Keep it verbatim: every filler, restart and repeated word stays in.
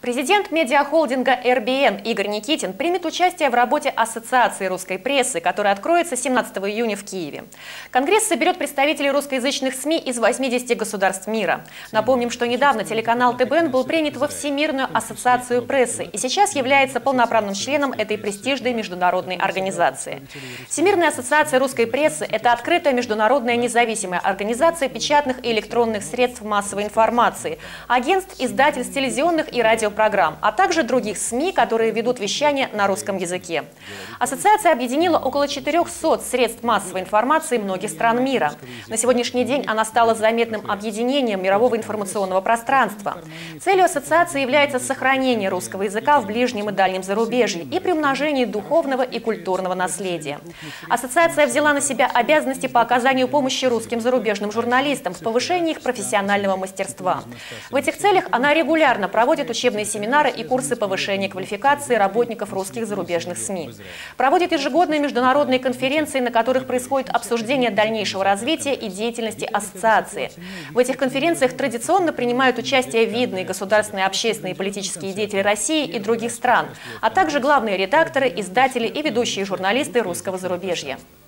Президент медиахолдинга эр би эн Игорь Никитин примет участие в работе Ассоциации русской прессы, которая откроется семнадцатого июня в Киеве. Конгресс соберет представителей русскоязычных СМИ из восьмидесяти государств мира. Напомним, что недавно телеканал тэ бэ эн был принят во Всемирную ассоциацию прессы и сейчас является полноправным членом этой престижной международной организации. Всемирная ассоциация русской прессы – это открытая международная независимая организация печатных и электронных средств массовой информации, агентств, издательств, телевизионных и радио программ, а также других СМИ, которые ведут вещание на русском языке. Ассоциация объединила около четырёхсот средств массовой информации многих стран мира. На сегодняшний день она стала заметным объединением мирового информационного пространства. Целью ассоциации является сохранение русского языка в ближнем и дальнем зарубежье и приумножение духовного и культурного наследия. Ассоциация взяла на себя обязанности по оказанию помощи русским зарубежным журналистам в повышении их профессионального мастерства. В этих целях она регулярно проводит учебные семинары и курсы повышения квалификации работников русских зарубежных СМИ. Проводит ежегодные международные конференции, на которых происходит обсуждение дальнейшего развития и деятельности ассоциации. В этих конференциях традиционно принимают участие видные государственные, общественные и политические деятели России и других стран, а также главные редакторы, издатели и ведущие журналисты русского зарубежья.